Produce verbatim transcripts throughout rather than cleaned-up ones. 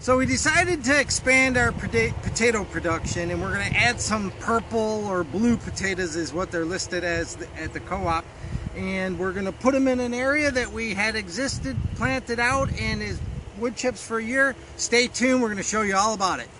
So we decided to expand our potato production, and we're going to add some purple or blue potatoes is what they're listed as at the co-op. And we're going to put them in an area that we had existed, planted out, and is wood chips for a year. Stay tuned, we're going to show you all about it.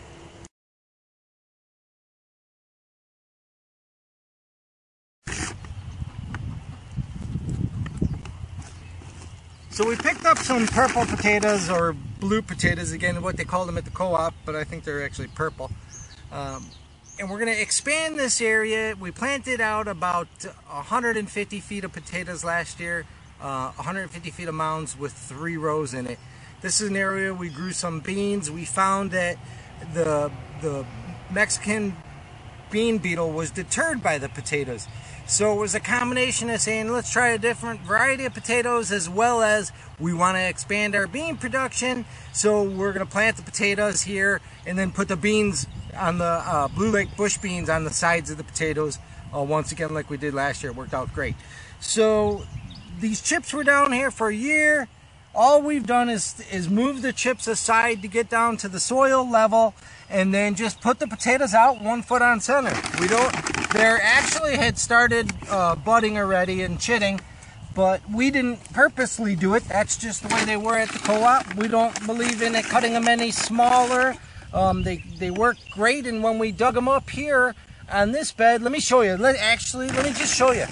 So we picked up some purple potatoes, or blue potatoes, again, what they call them at the co-op, but I think they're actually purple. Um, and we're going to expand this area. We planted out about one hundred fifty feet of potatoes last year, uh, one hundred fifty feet of mounds with three rows in it. This is an area we grew some beans. We found that the, the Mexican bean beetle was deterred by the potatoes. So it was a combination of saying, let's try a different variety of potatoes, as well as we want to expand our bean production. So we're going to plant the potatoes here and then put the beans on the uh, Blue Lake bush beans on the sides of the potatoes. Uh, once again, like we did last year, it worked out great. So these chips were down here for a year. All we've done is, is move the chips aside to get down to the soil level, and then just put the potatoes out one foot on center. We don't, they're actually had started uh, budding already and chitting, but we didn't purposely do it. That's just the way they were at the co-op. We don't believe in it cutting them any smaller. Um, they, they work great, and when we dug them up here on this bed, let me show you. Let, actually, let me just show you.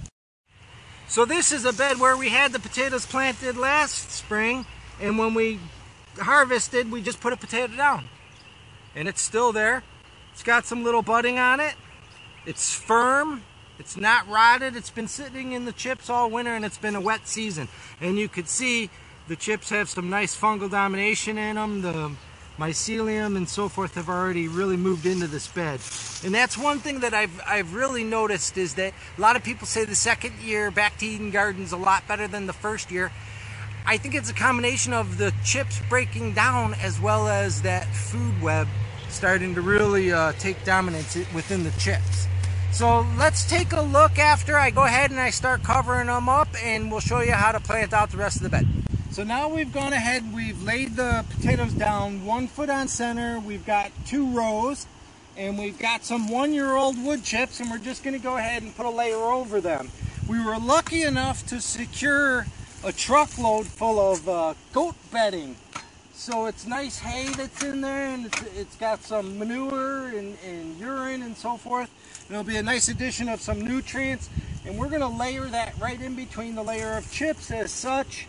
So this is a bed where we had the potatoes planted last spring, and when we harvested, we just put a potato down. And it's still there. It's got some little budding on it. It's firm. It's not rotted. It's been sitting in the chips all winter, and it's been a wet season. And you could see the chips have some nice fungal domination in them. The mycelium and so forth have already really moved into this bed. And that's one thing that I've, I've really noticed, is that a lot of people say the second year back to Eden Garden's a lot better than the first year. I think it's a combination of the chips breaking down, as well as that food web starting to really uh, take dominance within the chips. So let's take a look after I go ahead and I start covering them up, and we'll show you how to plant out the rest of the bed. So now we've gone ahead, we've laid the potatoes down one foot on center. We've got two rows, and we've got some one-year-old wood chips, and we're just going to go ahead and put a layer over them. We were lucky enough to secure a truckload full of uh, goat bedding. So it's nice hay that's in there, and it's, it's got some manure and, and urine and so forth. And it'll be a nice addition of some nutrients, and we're going to layer that right in between the layer of chips as such,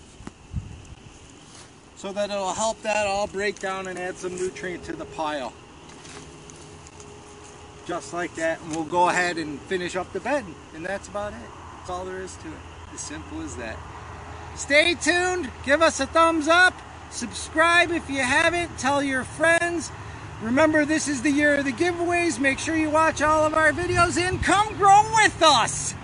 so that it'll help that all break down and add some nutrient to the pile. Just like that, and we'll go ahead and finish up the bed, and that's about it. That's all there is to it. As simple as that. Stay tuned, give us a thumbs up, subscribe if you haven't, tell your friends. Remember, this is the year of the giveaways. Make sure you watch all of our videos and come grow with us.